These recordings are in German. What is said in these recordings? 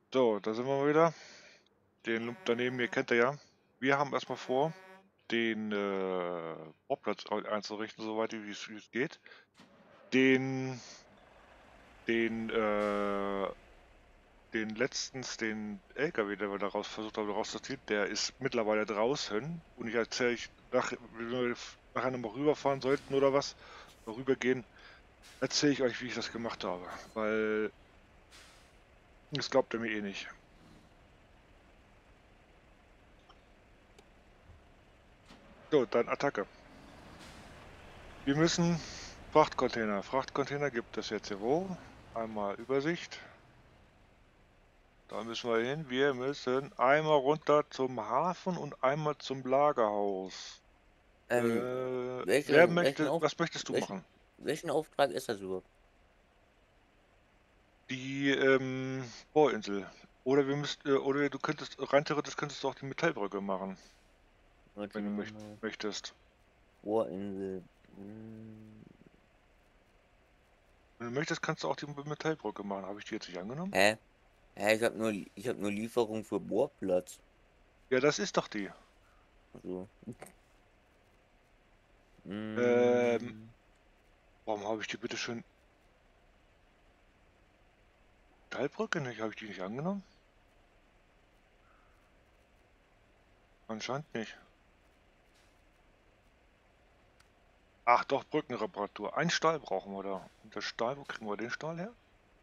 So, da sind wir mal wieder. Den Lump daneben hier kennt ihr ja. Wir haben erstmal vor, den Bauplatz einzurichten, soweit wie es geht. Den, den, äh, den LKW, den wir daraus versucht haben rauszuziehen, der ist mittlerweile draußen. Und ich erzähle wenn wir nachher nochmal rüberfahren sollten oder was, oder rübergehen, erzähle ich euch, wie ich das gemacht habe. Weil das glaubt ihr mir eh nicht. So, dann Attacke. Wir müssen Frachtcontainer gibt es jetzt hier wo? Einmal Übersicht. Da müssen wir hin. Wir müssen einmal runter zum Hafen und einmal zum Lagerhaus. Wer Welchen möchte, was möchtest du welchen, machen? welchen Auftrag ist das überhaupt? Die Bohrinsel. Oder du könntest, rein theoretisch könntest du auch die Metallbrücke machen, Warte wenn du mal. möchtest. Bohrinsel. Hm. Wenn du möchtest, kannst du auch die Metallbrücke machen. Habe ich die jetzt nicht angenommen? Hä? Hä, ich hab nur Lieferung für Bohrplatz. Ja, das ist doch die. Also. Ähm, Hm. warum habe ich die bitte schön Metallbrücke nicht? Habe ich die nicht angenommen? Anscheinend nicht. Ach doch, Brückenreparatur. Ein Stahl brauchen wir da. Und der Stahl, wo kriegen wir den Stahl her?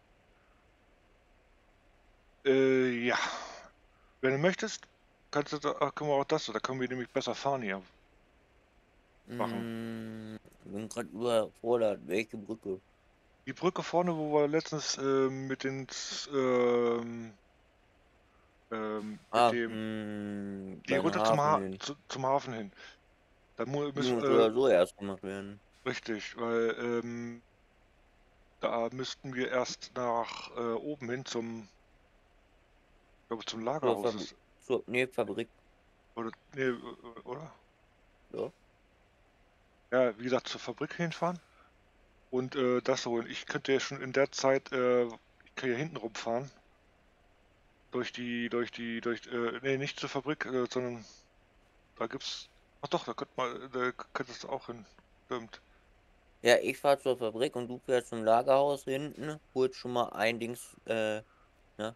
Ja. Wenn du möchtest, können wir auch das, da können wir nämlich besser fahren hier machen. Bin gerade überfordert. Welche Brücke? Die Brücke vorne, wo wir letztens mit Ah, dem, die beim runter Hafen hin. zum Hafen hin. Da Die müssen, muss oder so erst gemacht werden. richtig, weil da müssten wir erst nach oben hin ich glaube zum Zur Lagerhaus Fabrik. ist, Nee, Fabrik. oder, nee, oder? Ja. Ja, wie gesagt, zur Fabrik hinfahren und das holen. Ich könnte ja schon in der Zeit, ich kann ja hinten rumfahren, nee, nicht zur Fabrik, sondern da gibt's, ach doch, da könntest du auch hin, stimmt. Ja, ich fahr zur Fabrik und du fährst zum Lagerhaus hinten, holst schon mal ein Dings, ne,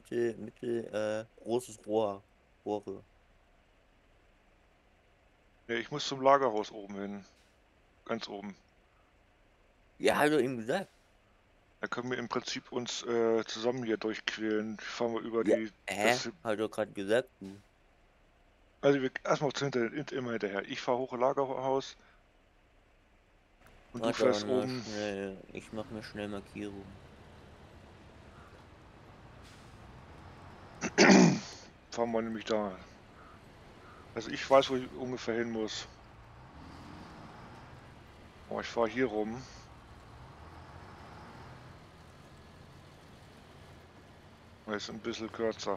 großes Rohre. Nee, ich muss zum Lagerhaus oben hin, ganz oben. Ja, hat er ihm gesagt. Da können wir im Prinzip uns zusammen hier durchquälen. Fahren wir über Ja, hat er gerade gesagt, du. also erstmal immer hinterher. Ich fahre hoch Lagerhaus und du Warte fährst mal oben. schnell, ich mach mir schnell Markierung. Fahren wir nämlich da. Also ich weiß, wo ich ungefähr hin muss. Aber ich fahre hier rum. Das ist ein bisschen kürzer.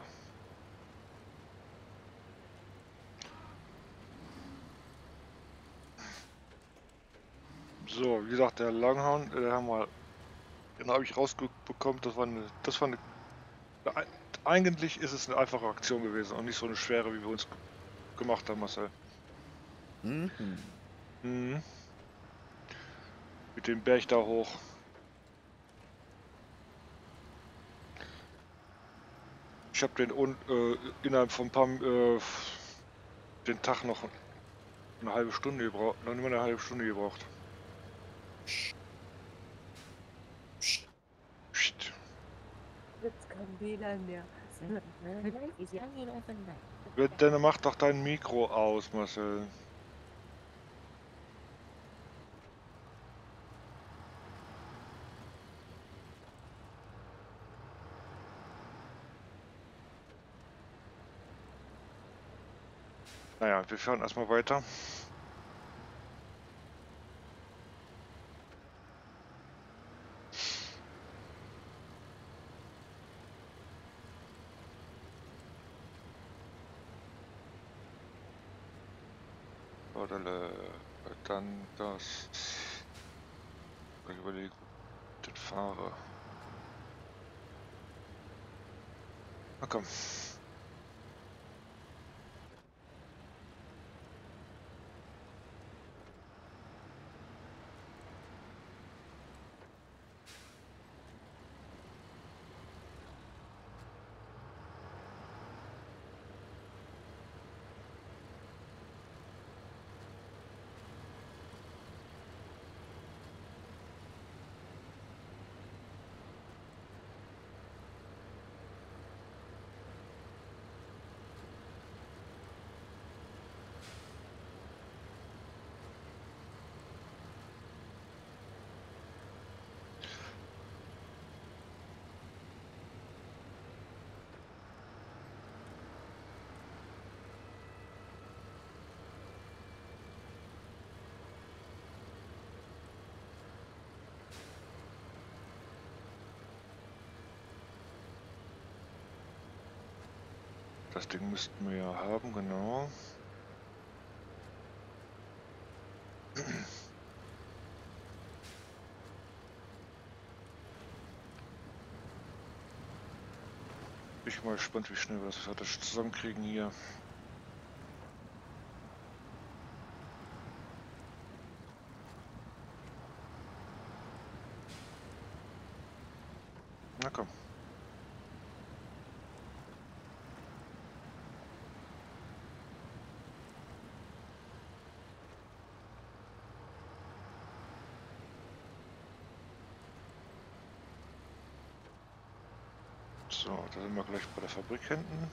So, wie gesagt, der Langhorn, den habe ich rausbekommen. Ei- eigentlich ist es eine einfache Aktion gewesen und nicht so eine schwere, wie wir uns gemacht haben, Marcel. Mhm. Mhm. Mit dem Berg da hoch. Ich habe innerhalb von ein paar, den Tag noch eine halbe Stunde gebraucht, noch nicht mal eine halbe Stunde gebraucht. Psst. Psst. Jetzt kein WLAN mehr. Vielleicht ist ja nicht einfach nein. Dann mach doch dein Mikro aus, Marcel. Naja, wir fahren erstmal weiter. Oder dann das. Ich überlege, ob ich das fahre. Na komm. Das Ding müssten wir ja haben, genau. Ich bin mal gespannt, wie schnell wir das zusammenkriegen hier. Na komm. So, da sind wir gleich bei der Fabrik hinten.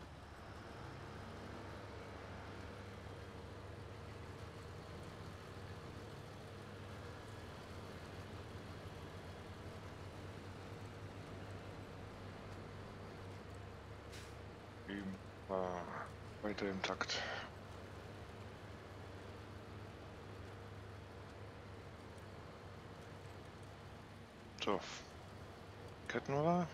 War weiter im Takt. So, ketten wir.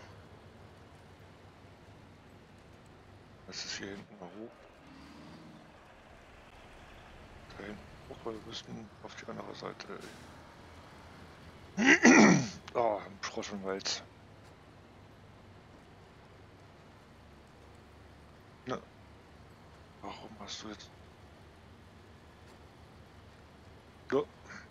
Das ist hier hinten mal hoch. Da hinten hoch, weil wir müssen auf die andere Seite. Oh, im Sprossenwald. Na, warum hast du jetzt... So.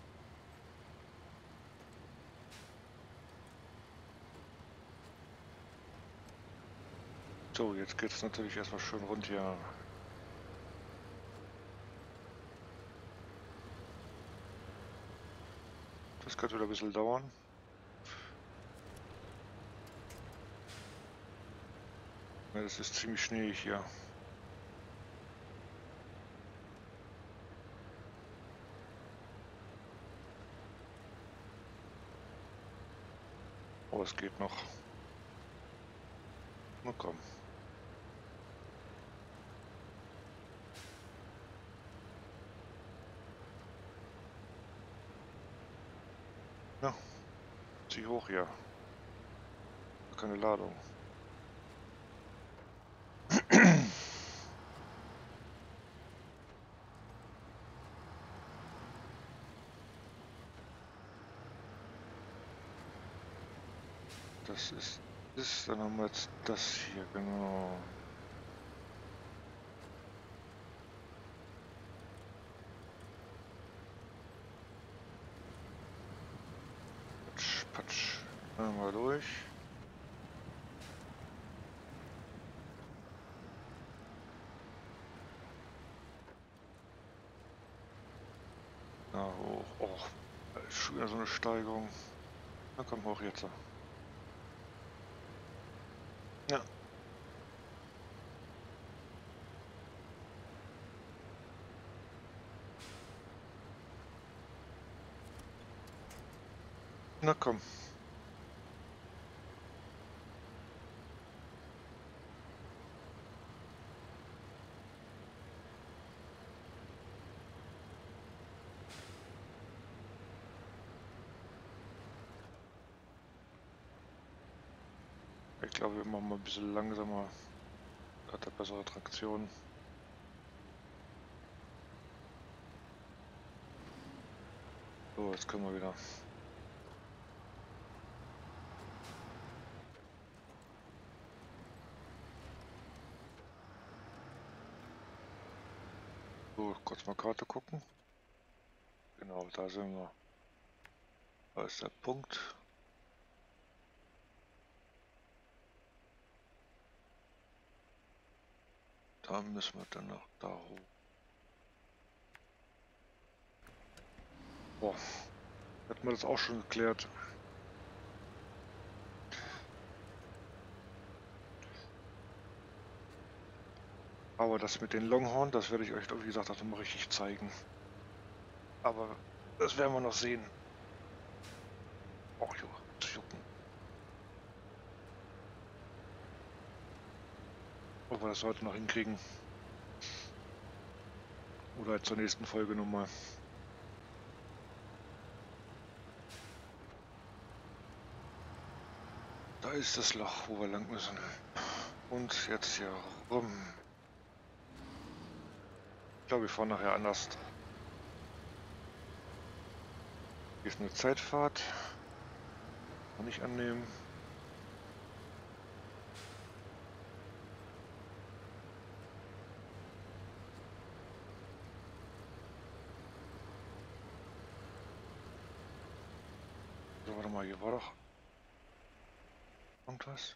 So, jetzt geht es natürlich erstmal schön rund hier. Das könnte wieder ein bisschen dauern. Ja, das ist ziemlich schneeig hier. Oh, es geht noch. Na komm. Ja, zieh hoch hier. Keine Ladung. Das ist, dann haben wir jetzt das hier, genau. Patsch, patsch. Einmal durch. Na hoch. Oh, da ist schon wieder so eine Steigung. Na komm hoch jetzt. Ja. Na komm. Ich glaube, wir machen mal ein bisschen langsamer. Hat er bessere Traktion. So, jetzt können wir wieder. So, kurz mal Karte gucken. Genau, da sind wir. Da ist der Punkt. Da müssen wir dann noch da hoch. Boah, hätten wir das auch schon geklärt. Aber das mit den Longhorn, das werde ich euch, wie gesagt, auch nochmal richtig zeigen. Aber das werden wir noch sehen. Och jo, zu jucken. Ob wir das heute noch hinkriegen. Oder zur nächsten Folge nochmal. Da ist das Loch, wo wir lang müssen. Und jetzt hier rum. Ich glaube, wir fahren nachher anders. Hier ist eine Zeitfahrt. Kann ich annehmen. So, warte mal, hier war doch irgendwas.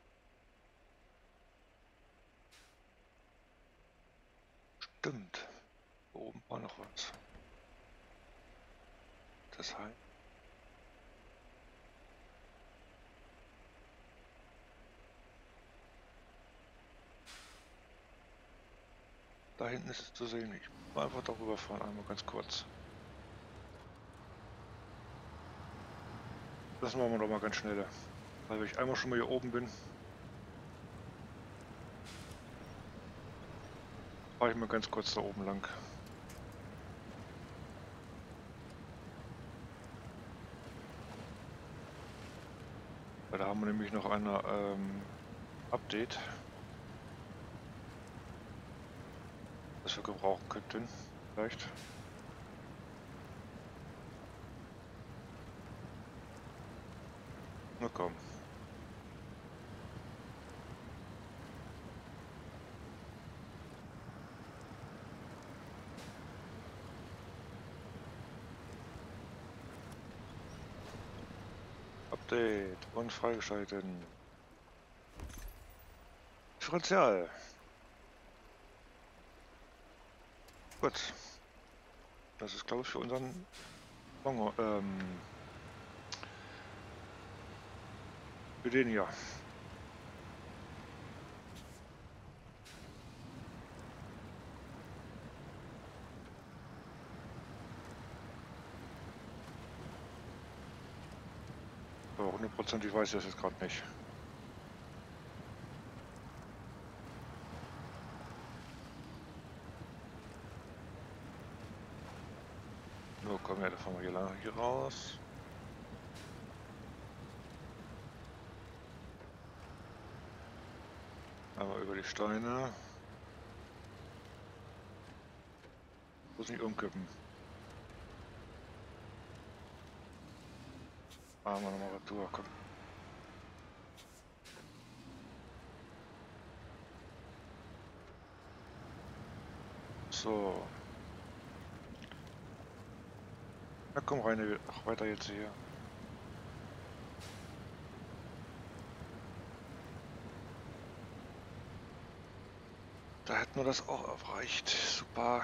Stimmt. Da oben war noch was. Das heißt. Da hinten ist es zu sehen. Ich will einfach darüber fahren, einmal ganz kurz. Das machen wir doch mal ganz schnell. Weil wenn ich einmal schon mal hier oben bin, fahre ich mal ganz kurz da oben lang. Weil da haben wir nämlich noch eine Update, das wir gebrauchen könnten. Vielleicht. Na komm. Update und freigeschalten. Differential. Gut. Das ist, glaube ich, für unseren Bongo, für den hier. Aber 100%ig weiß ich das jetzt gerade nicht. So, komm her, da fahren wir hier lang hier raus. Einmal über die Steine. Muss nicht umkippen. Machen wir nochmal Retour, komm. So. Na komm rein, ach, weiter jetzt hier. Da hätten wir das auch erreicht. Super.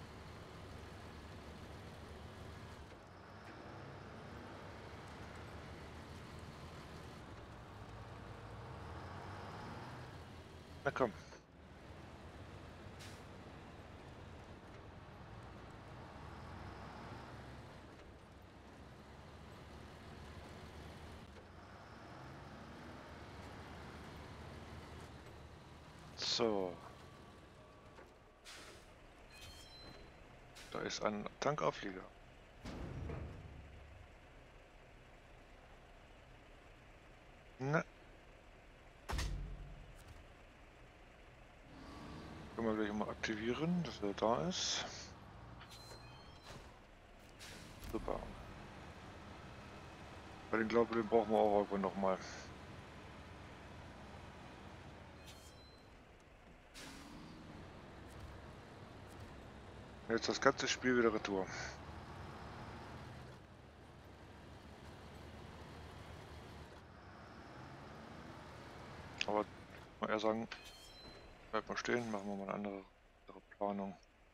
Na komm. So. Da ist ein Tankauflieger. Ne. Können wir gleich mal aktivieren, dass er da ist. Super. Weil den glaube, den brauchen wir auch irgendwann nochmal. Jetzt das ganze Spiel wieder retour. Aber mal eher sagen, bleib mal stehen, machen wir mal eine andere Planung.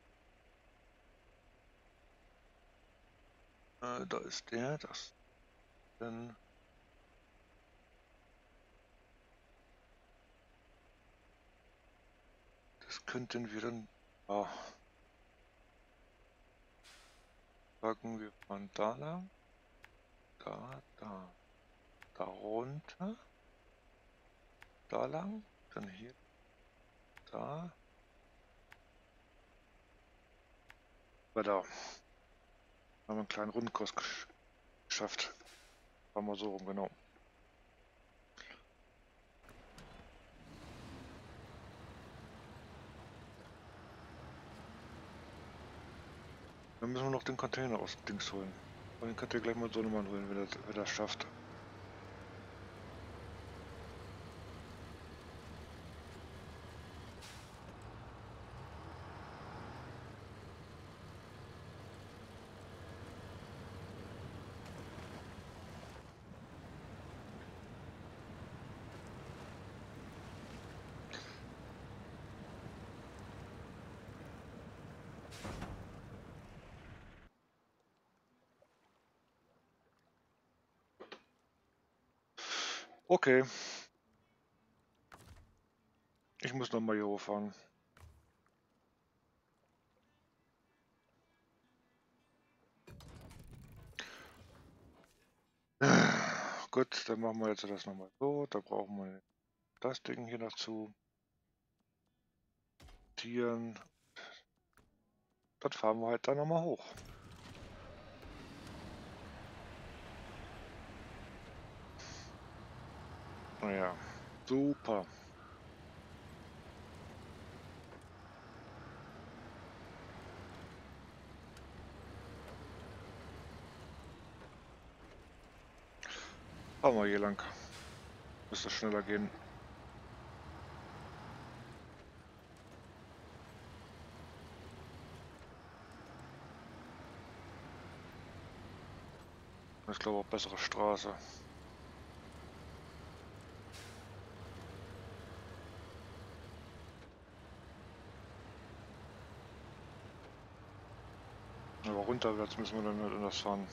Da ist der, das dann. Das könnten wir dann. Ah, sagen wir von da lang. Da runter. Da lang. Dann hier. Da. Da. Haben wir einen kleinen Rundkurs geschafft. Machen wir so rum, genau. Dann müssen wir noch den Container aus dem Dings holen. Und den könnt ihr gleich mal so nochmal holen, wenn er das schafft. Okay. Ich muss nochmal hier hochfahren. Gut, dann machen wir jetzt das nochmal so. Da brauchen wir das Ding hier dazu. Tieren. Dann fahren wir halt da nochmal hoch. Naja, super. Fahren wir hier lang. Müsste schneller gehen. Ich glaube auch bessere Straße. Aber runterwärts müssen wir dann halt anders fahren.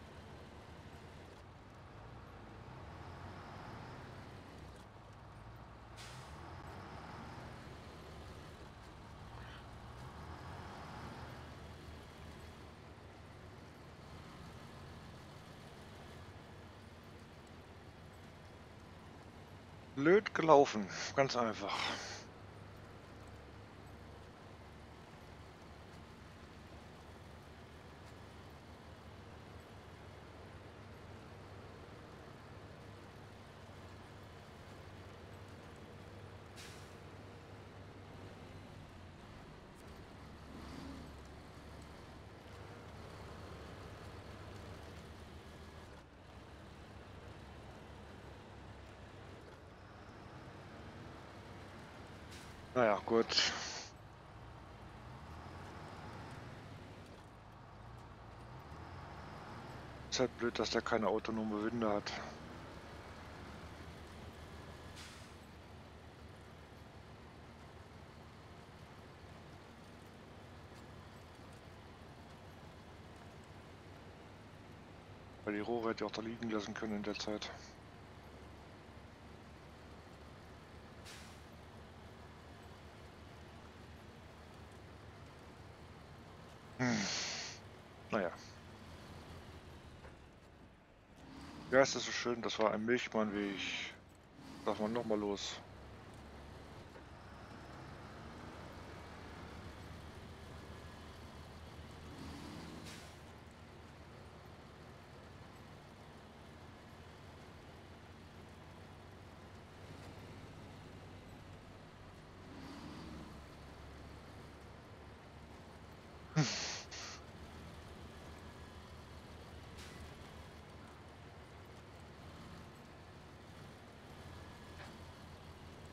Blöd gelaufen, ganz einfach. Naja, gut. Ist halt blöd, dass der keine autonome Winde hat. Weil die Rohre hätte ich auch da liegen lassen können in der Zeit. Naja. Ja, es ist so schön, das war ein Milchmann, wie ich. Darf man nochmal los.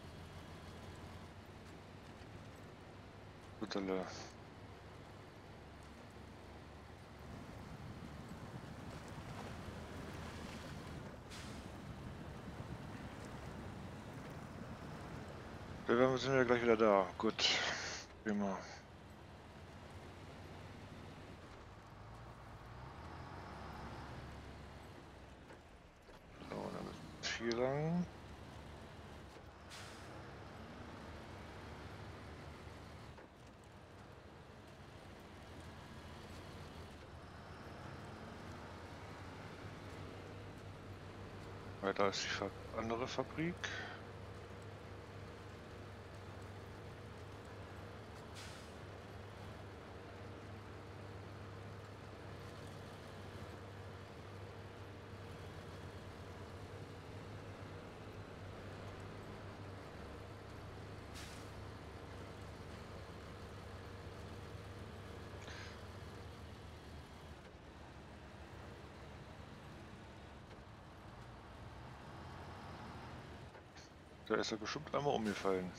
Gutele. Wir sind ja gleich wieder da. Gut. Prima. So, dann müssen wir hier lang. Weil da ist die andere Fabrik. Da ist er bestimmt einmal umgefallen.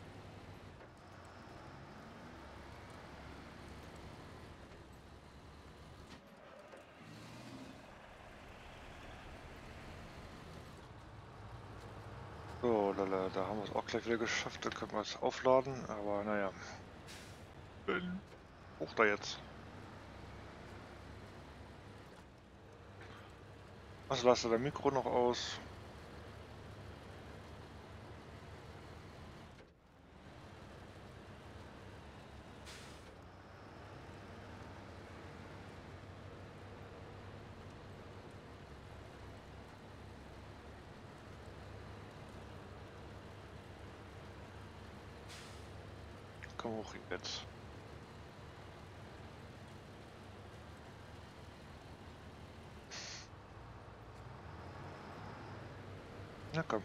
So, lala, da haben wir es auch gleich wieder geschafft. Da können wir es aufladen, aber naja. Hoch da jetzt. Was lasst ihr dein Mikro noch aus? Komm hoch jetzt. Na komm.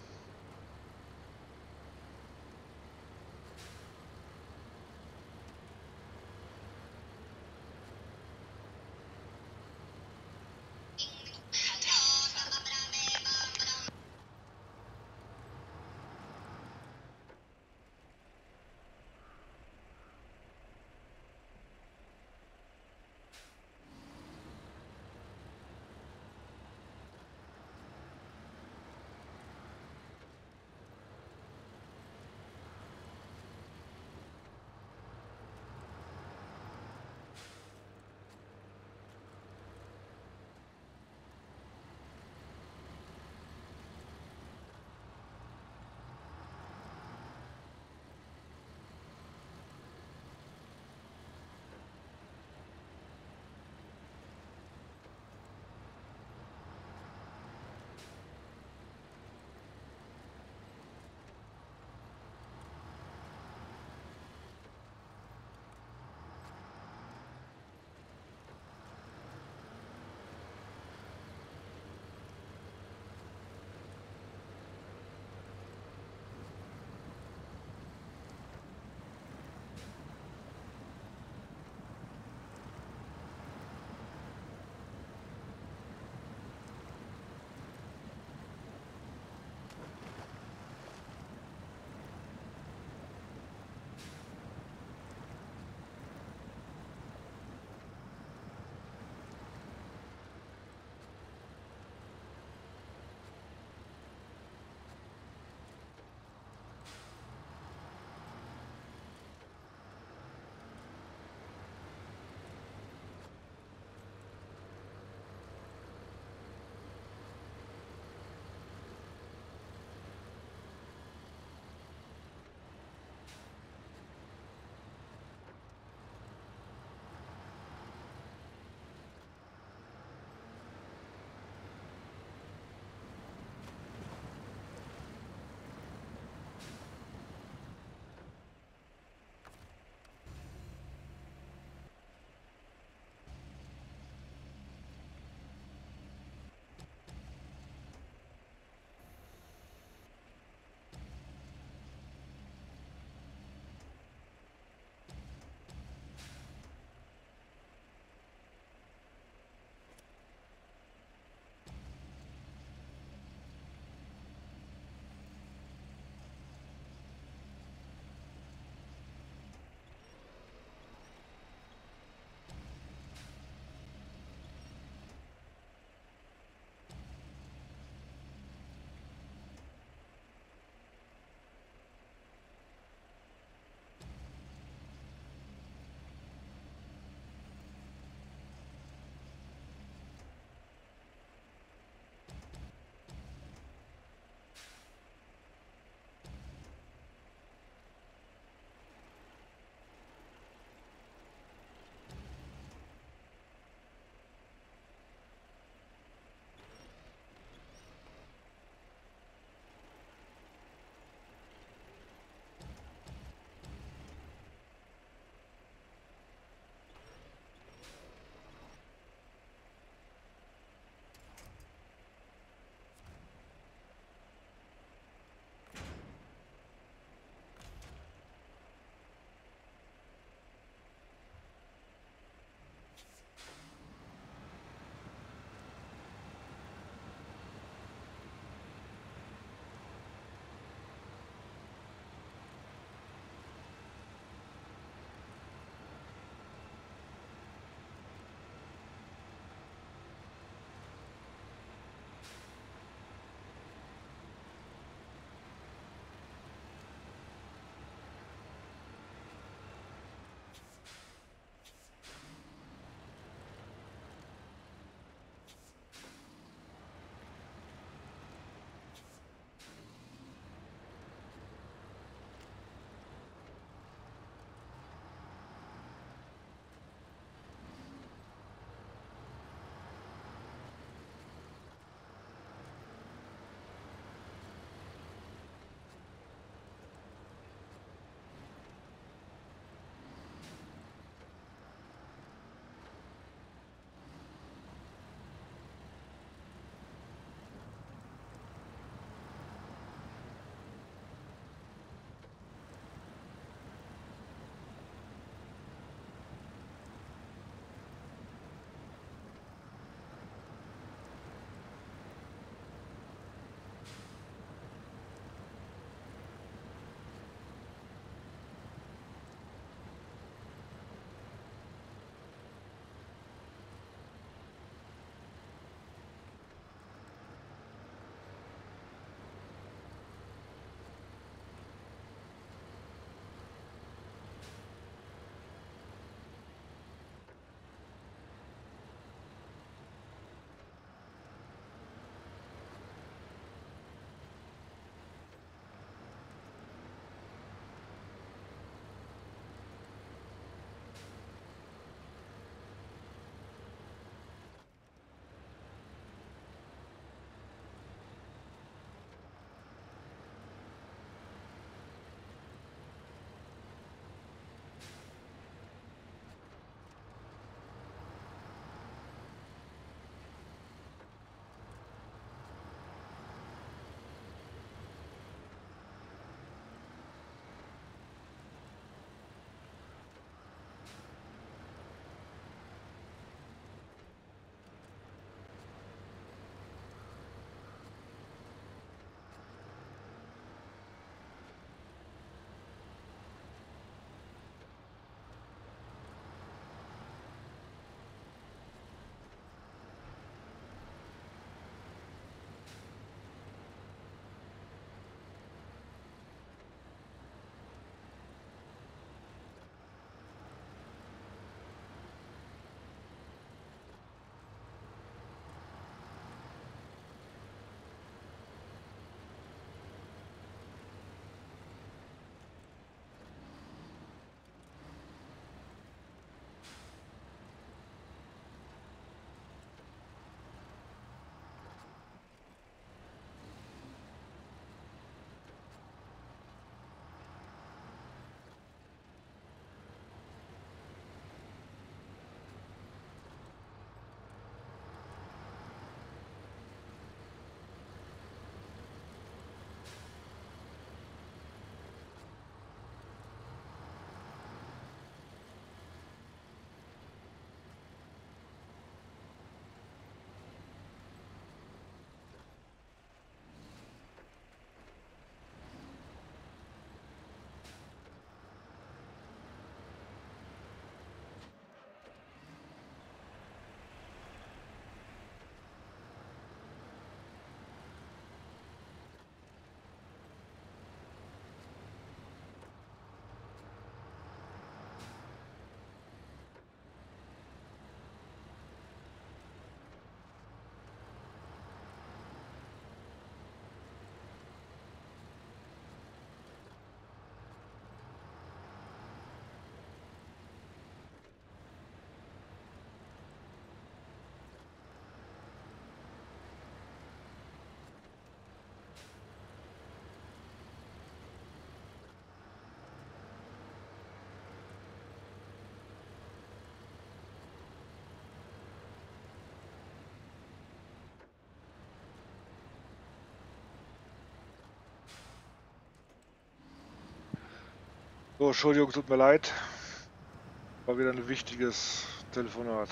So, Entschuldigung, tut mir leid. War wieder ein wichtiges Telefonat.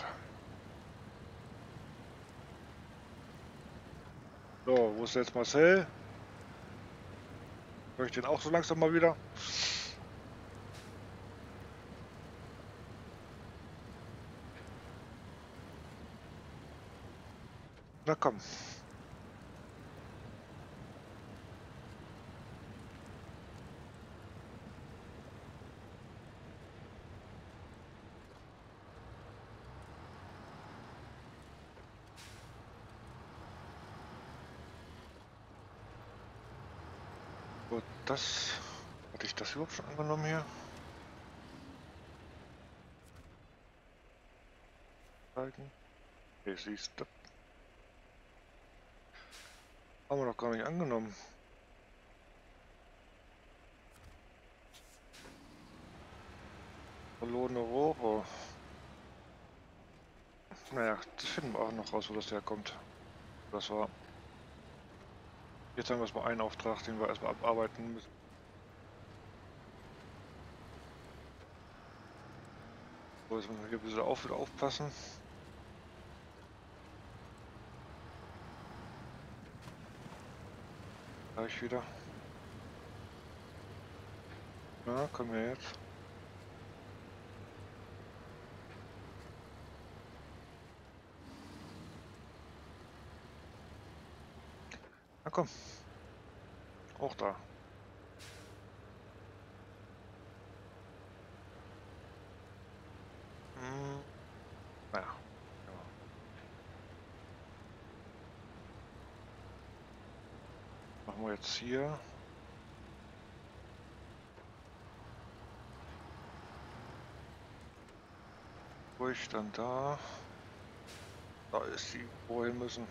So, wo ist jetzt Marcel? Höre ich den auch so langsam mal wieder? Na komm. So, das. Hatte ich das überhaupt schon angenommen hier? Zeigen. Okay, siehst du. Haben wir noch gar nicht angenommen. Verlorene Rohre. Naja, das finden wir auch noch raus, wo das herkommt. Das war. Jetzt haben wir erstmal einen Auftrag, den wir erstmal abarbeiten müssen. So, jetzt müssen wir hier ein bisschen wieder aufpassen. Gleich wieder. Ja, komm her jetzt. Na komm, auch da. Hm, naja. Ja. Machen wir jetzt hier. Ruhig, dann da. Da ist die, wo wir hin müssen.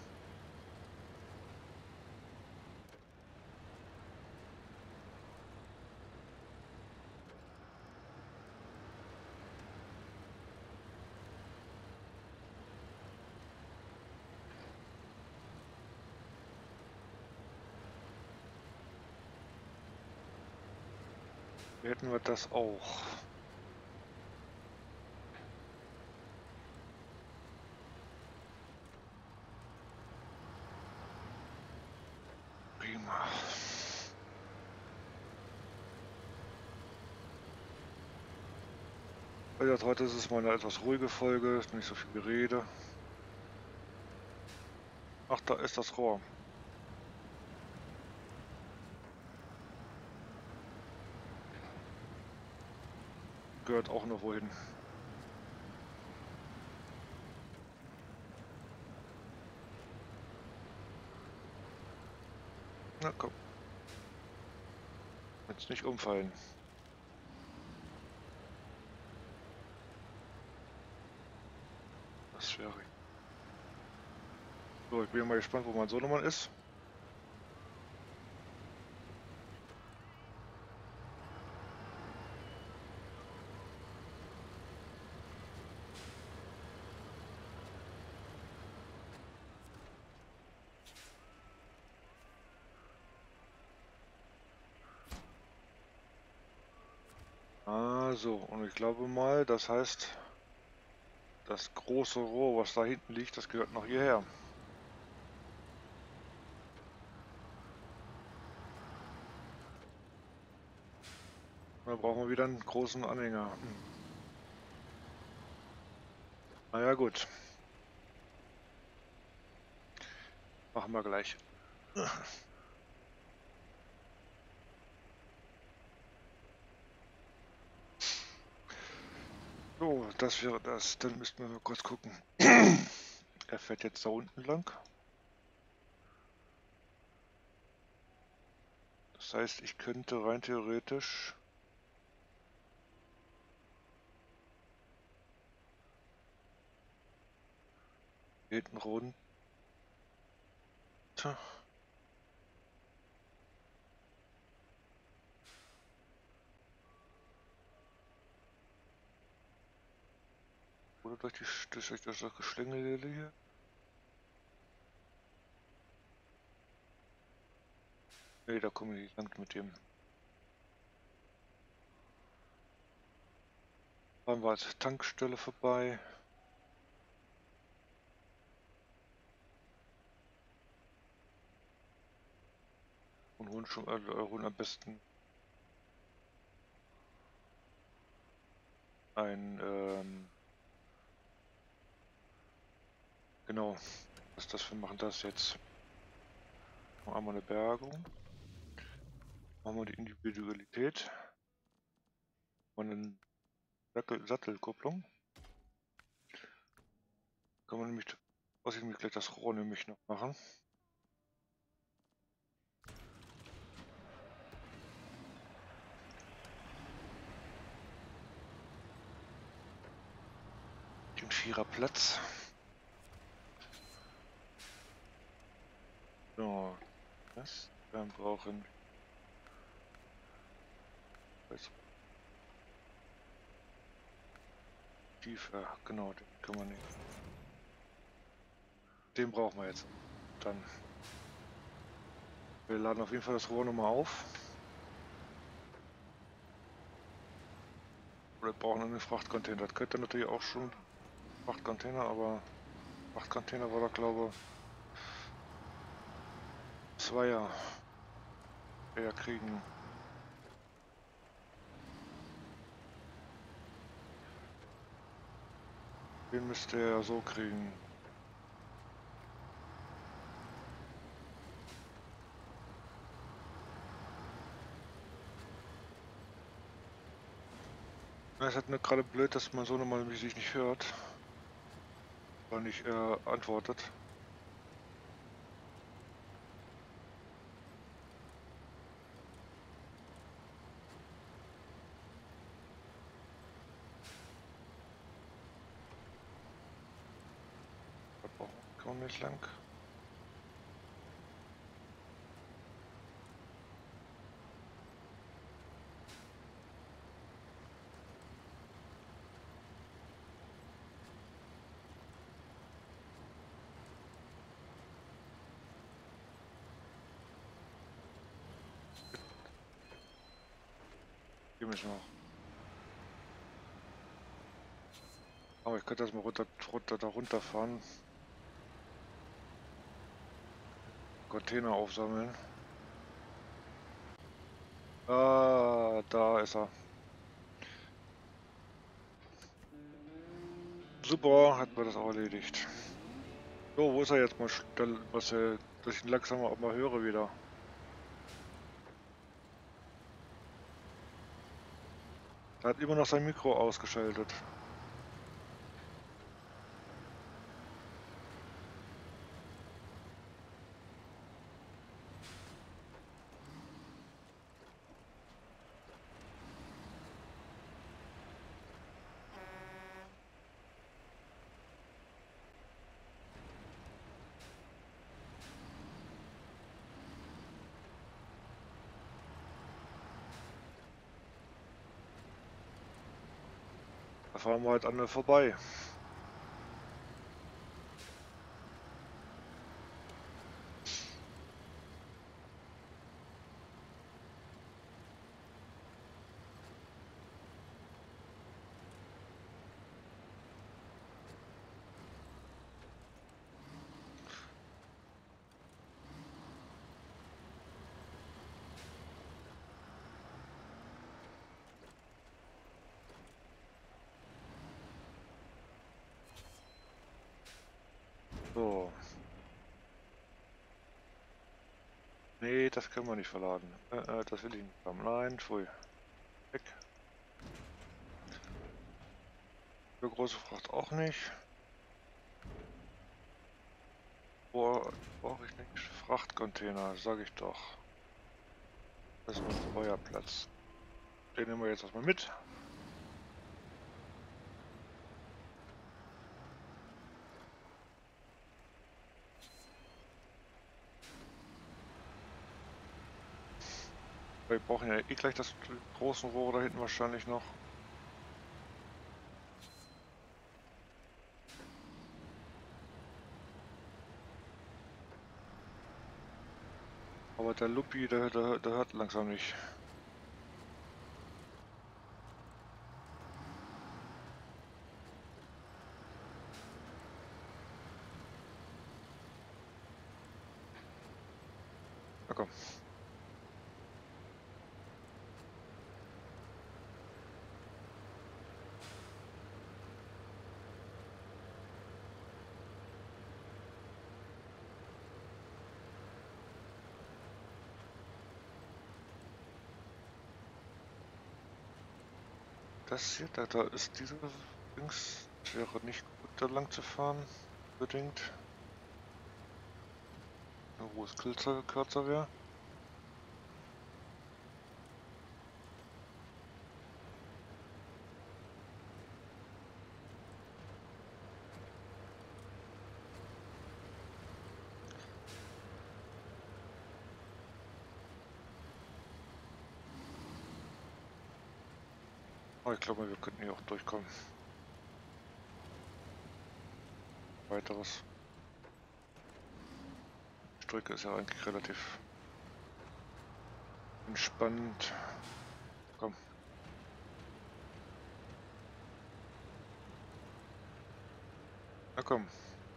Hier hätten wir das auch. Prima. Wie gesagt, heute ist es mal eine etwas ruhige Folge, nicht so viel Gerede. Ach, da ist das Rohr. Gehört auch noch wohin. Na komm. Jetzt nicht umfallen. Das wäre. So, ich bin mal gespannt, wo mein Sohnemann ist. Also, und ich glaube mal, das heißt, das große Rohr, was da hinten liegt, das gehört noch hierher. Da brauchen wir wieder einen großen Anhänger. Naja, gut. Machen wir gleich. So, das wäre das. Dann müssten wir mal kurz gucken. Er fährt jetzt da unten lang. Das heißt, ich könnte rein theoretisch hier hinten runter. Oder durch das Geschlängel hier. Nee, da komme ich nicht lang mit dem. Fahren wir als Tankstelle vorbei. Und holen am besten ein, genau, was ist das? Wir machen das jetzt. Noch einmal eine Bergung. Machen wir die Individualität. Und eine Sattelkupplung. Kann man nämlich, muss ich nämlich gleich das Rohr nämlich noch machen. Den Viererplatz. So, das. Dann brauchen wir tiefer, genau, den können wir nicht. Den brauchen wir jetzt. Dann. Wir laden auf jeden Fall das Rohr nochmal auf. Oder brauchen einen Frachtcontainer. Das könnte natürlich auch schon Frachtcontainer, aber Frachtcontainer war da glaube ich Zweier eher kriegen. Den müsste er so kriegen. Es ist halt nur gerade blöd, dass man so nochmal sich nicht hört. Weil nicht antwortet. Da brauchen wir nicht lang. Hier müssen wir noch. Aber ich könnte das mal da runterfahren. Container aufsammeln. Ah, da ist er. Super, hat man das auch erledigt. So, wo ist er jetzt mal? Dass ich ihn langsam auch mal höre wieder. Er hat immer noch sein Mikro ausgeschaltet. Da fahren wir halt an der vorbei. So. Nee, das können wir nicht verladen. Das will ich nicht haben. Nein, pfui. Weg. Für große Fracht auch nicht. Brauche ich nicht. Frachtcontainer, sage ich doch. Das ist unser Feuerplatz. Den nehmen wir jetzt erstmal mit. Wir brauchen ja eh gleich das großen Rohr da hinten wahrscheinlich noch. Aber der Lupi, der hört langsam nicht. komm. Das hier, da ist diese Dings. Wäre nicht gut, da lang zu fahren. Unbedingt. Nur wo es kürzer wäre. Aber ich glaube, wir könnten hier auch durchkommen. Weiteres. Die Strecke ist ja eigentlich relativ entspannt. Komm. Na komm.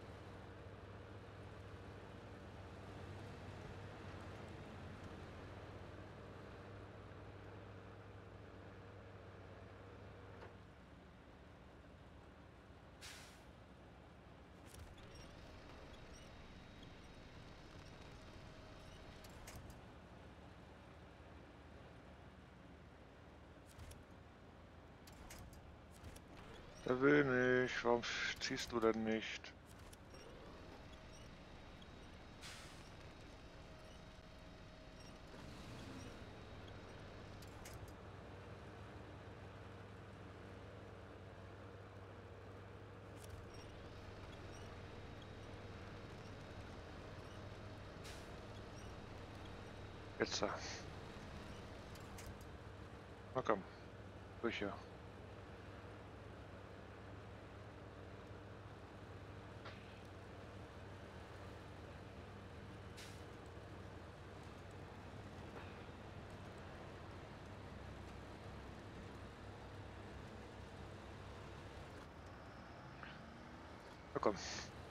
Der will nicht. Warum ziehst du denn nicht? Jetzt. Na komm. Durch hier. Na komm.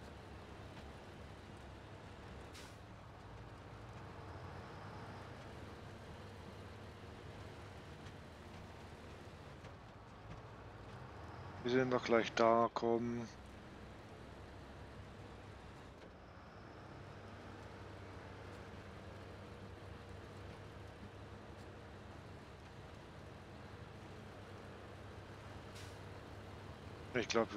Wir sind doch gleich da. Komm. Ich glaube,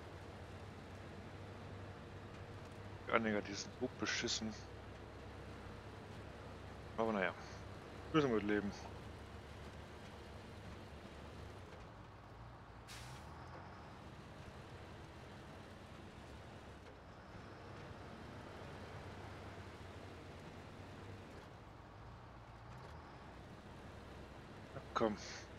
die Anhänger, die sind so beschissen. Aber naja. Müssen wir mit leben. Na komm.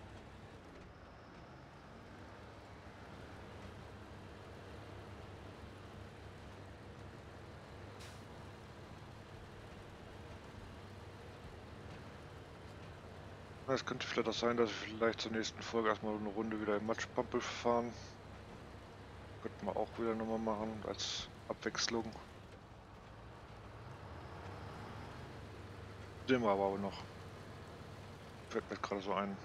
Es könnte vielleicht auch sein, dass wir vielleicht zur nächsten Folge erstmal eine Runde wieder im Matschpampel fahren. Könnten wir auch wieder nochmal machen als Abwechslung. Sehen wir aber auch noch. Fällt mir gerade so ein.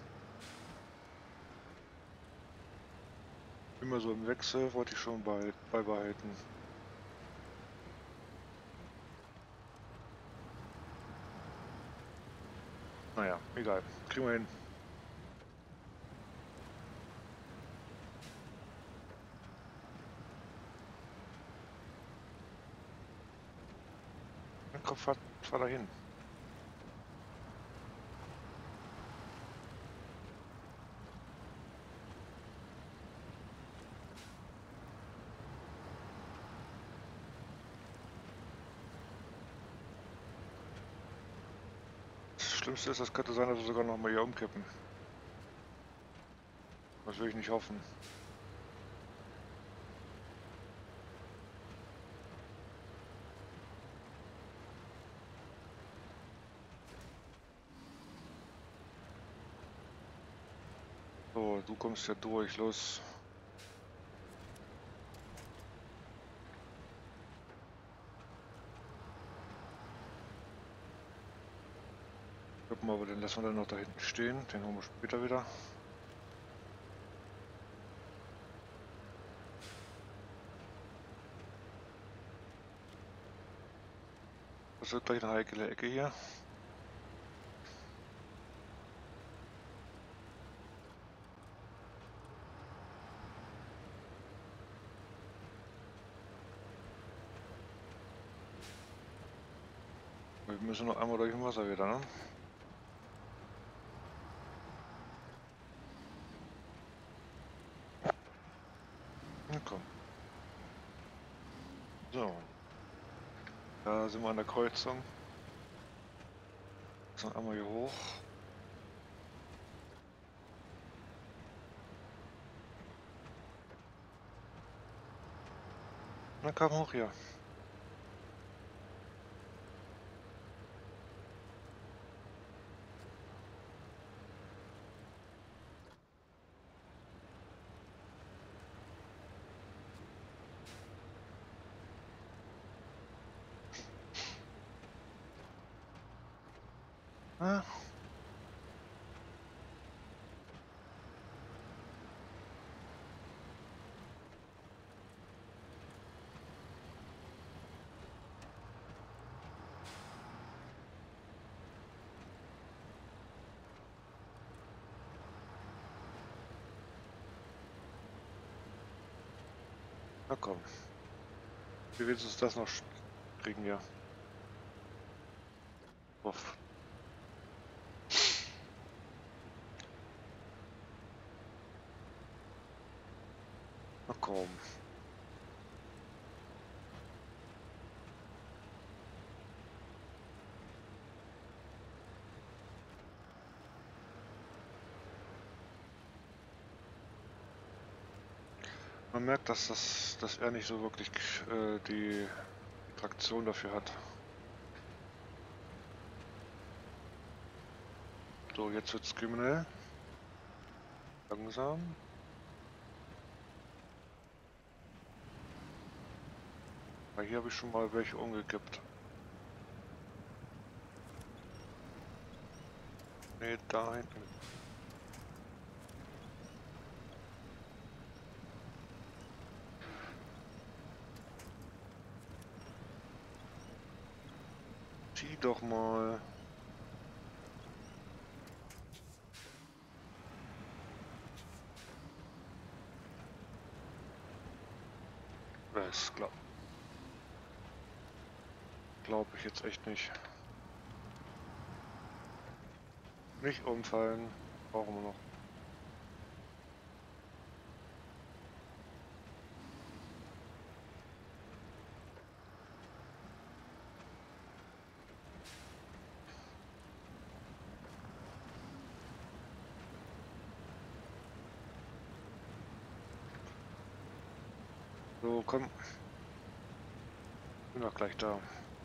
Immer so im Wechsel wollte ich schon beibehalten. Naja, egal. Kriegen wir hin. Dann komm, fahr da hin. Das Schlimmste ist, das könnte sein, dass wir sogar noch mal hier umkippen. Das will ich nicht hoffen. So, du kommst ja durch, los. gucken wir, aber den lassen wir dann noch da hinten stehen. Den holen wir später wieder. Das wird gleich eine heikle Ecke hier. Wir müssen noch einmal durch den Wasser wieder, ne? Na komm. So. Da sind wir an der Kreuzung. So, einmal hier hoch. Na komm hoch hier. Ah. Na komm. Wie willst du das noch kriegen, ja? Uff. Na komm. Man merkt, dass er nicht so wirklich die Traktion dafür hat. So, jetzt wird's kriminell. Langsam. Weil hier habe ich schon mal welche umgekippt. Ne, da hinten. Zieh doch mal. Das glaub ich jetzt echt nicht. Nicht umfallen. Brauchen wir noch. So, komm. Bin doch gleich da.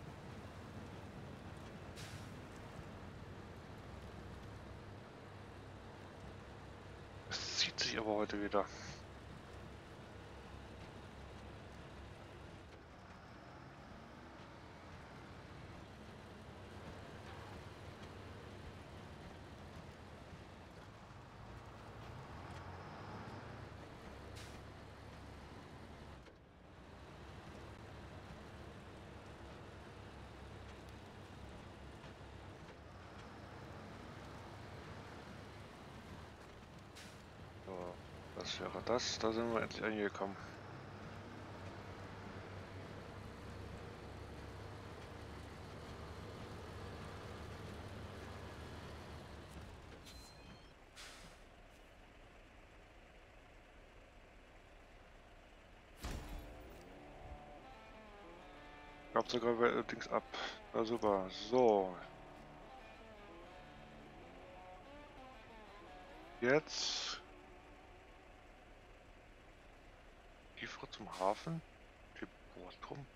Es zieht sich aber heute wieder. So, das wäre das. Da sind wir endlich angekommen. Gab sogar Dings ab. Ja, super. So. Jetzt. Tiefer zum Hafen. Tiburtum.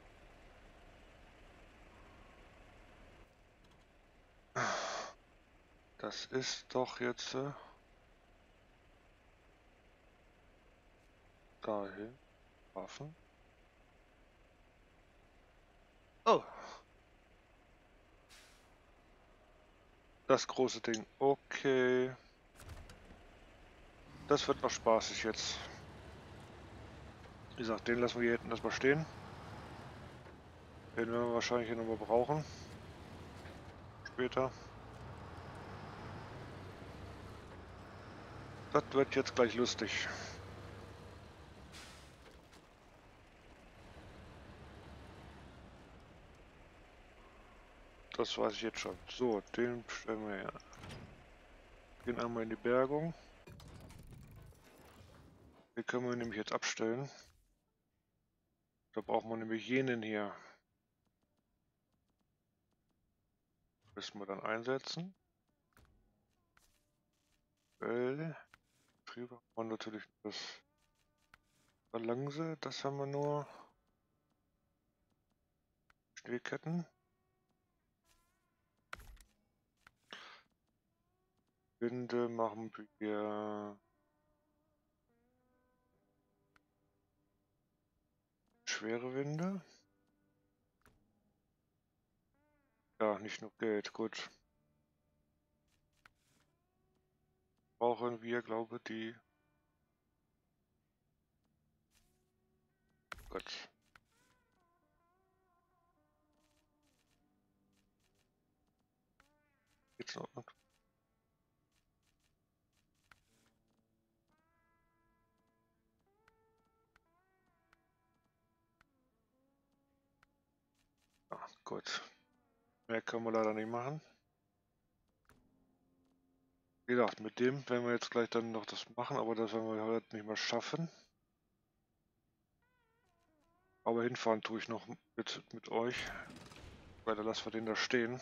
Das ist doch jetzt dahin. Hafen. Oh. Das große Ding. Okay. Das wird noch spaßig jetzt. Wie gesagt, den lassen wir hier hinten erstmal stehen. Den werden wir wahrscheinlich hier nochmal brauchen. Später. Das wird jetzt gleich lustig. Das weiß ich jetzt schon. So, den stellen wir her. Gehen einmal in die Bergung. Den können wir nämlich jetzt abstellen. Da braucht man nämlich jenen hier. Müssen wir dann einsetzen. Triebe haben wir natürlich das Phalange, das haben wir nur. Schneeketten. Winde machen wir schwere Winde. Ja, nicht nur Geld, gut. Brauchen wir, glaube ich, die... Gut. Geht's noch? Ah, gut. Mehr können wir leider nicht machen. Wie gesagt, mit dem werden wir jetzt gleich dann noch das machen, aber das werden wir heute nicht mehr schaffen. Aber hinfahren tue ich noch mit euch, weil dann lassen wir den da stehen.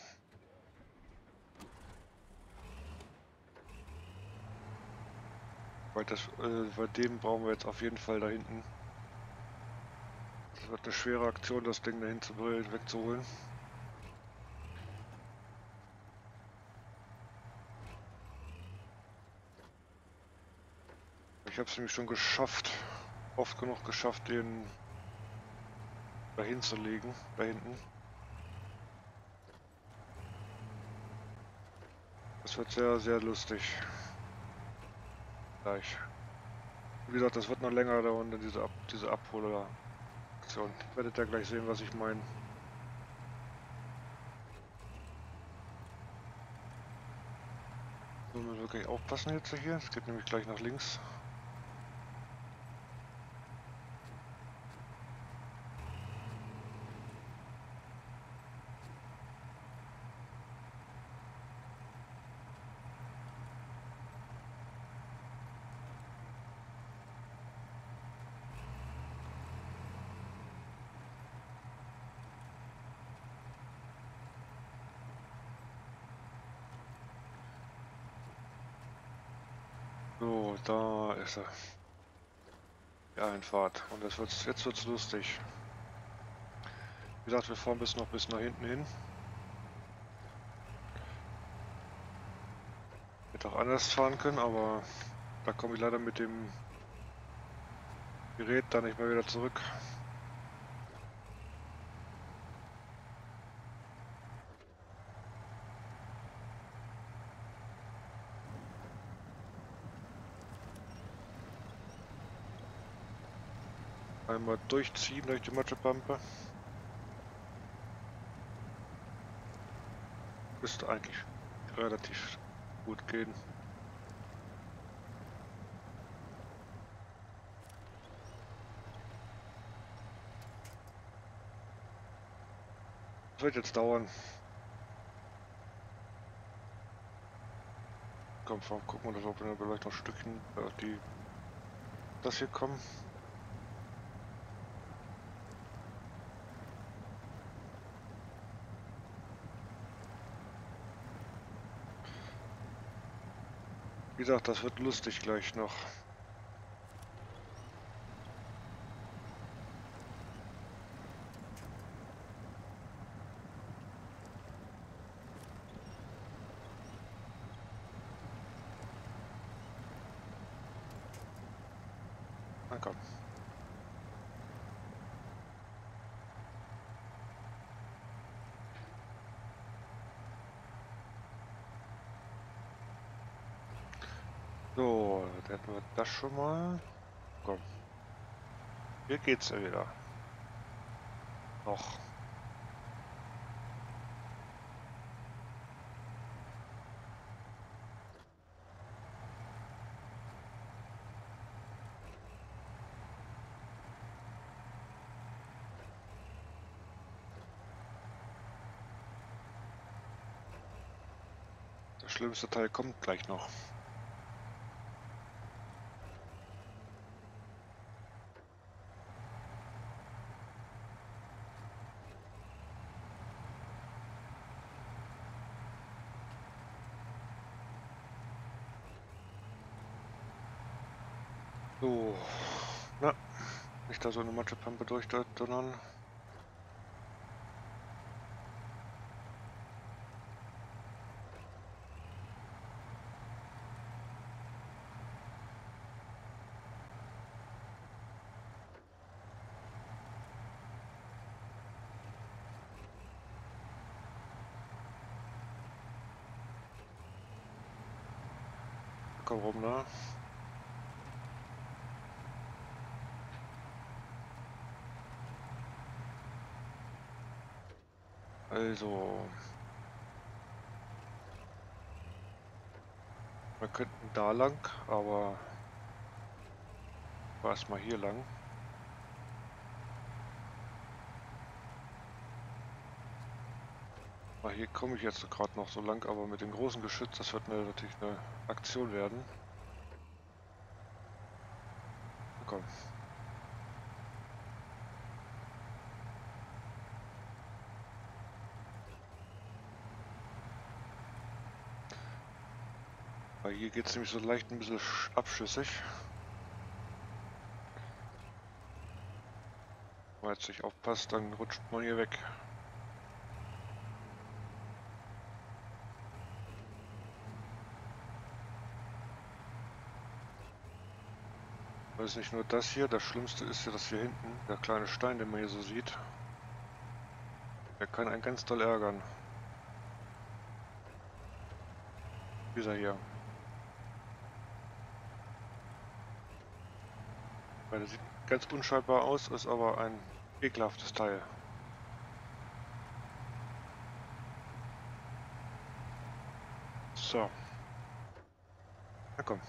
Weil bei dem brauchen wir jetzt auf jeden Fall da hinten. Das wird eine schwere Aktion, das Ding dahin wegzuholen. Ich habe es nämlich schon geschafft, oft genug geschafft, den dahin zu legen, da hinten. Das wird sehr, sehr lustig. Gleich. Wie gesagt, das wird noch länger dauern, diese Abholer-Aktion. Werdet ihr gleich sehen, was ich meine. So, müssen wir wirklich aufpassen jetzt hier. Es geht nämlich gleich nach links. So, da ist er. Die Einfahrt. Und jetzt wird's lustig. Wie gesagt, wir fahren bis nach hinten hin. Hätte auch anders fahren können, aber da komme ich leider mit dem Gerät da nicht mehr wieder zurück. Einmal durchziehen durch die Matschepampe. Müsste eigentlich relativ gut gehen. Das wird jetzt dauern. Komm, gucken wir, ob wir vielleicht noch Stückchen das hier kommen. Wie gesagt, das wird lustig gleich noch. Na komm. So, dann hätten wir das schon mal. Komm, hier geht's ja wieder. Noch. Der schlimmste Teil kommt gleich noch. So, na, nicht da so eine Matschepampe durchdonnern. Komm rum, ne? Also, wir könnten da lang, aber erstmal hier lang. Aber hier komme ich jetzt gerade noch so lang, aber mit dem großen Geschütz, das wird natürlich eine Aktion werden. Na komm. Weil hier geht es nämlich so leicht ein bisschen abschüssig. Wenn man jetzt nicht aufpasst, dann rutscht man hier weg. Das ist nicht nur das hier, das Schlimmste ist ja das hier hinten, der kleine Stein, den man hier so sieht. Der kann einen ganz doll ärgern. Dieser hier. Weil der sieht ganz unscheinbar aus, ist aber ein ekelhaftes Teil. So. Na komm.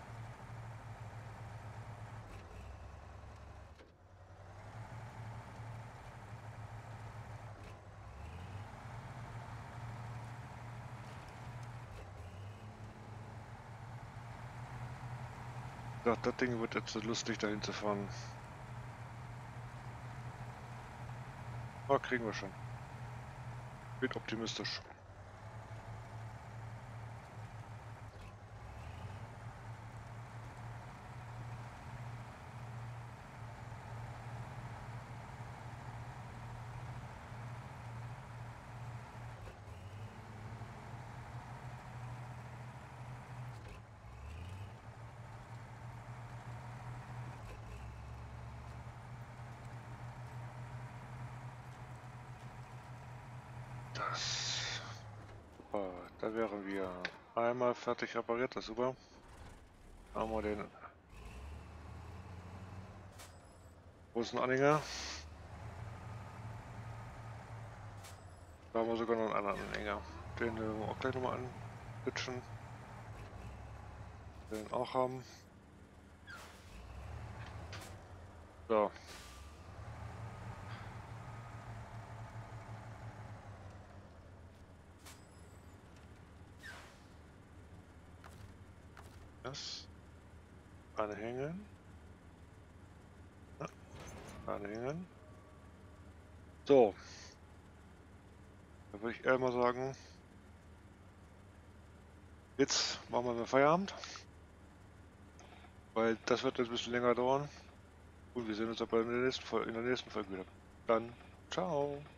Ja, das Ding wird jetzt so lustig dahin zu fahren. Ah, kriegen wir schon. Bin optimistisch. Das. Super, da wären wir einmal fertig repariert, das ist super. Haben wir den großen Anhänger. Da haben wir sogar noch einen anderen Anhänger. Den werden wir auch gleich nochmal anpitchen. Den auch haben. So. Das anhängen. Ja, anhängen. So. Da würde ich eher mal sagen, jetzt machen wir mal Feierabend. Weil das wird jetzt ein bisschen länger dauern. Und wir sehen uns aber in der nächsten Folge wieder. Dann, ciao.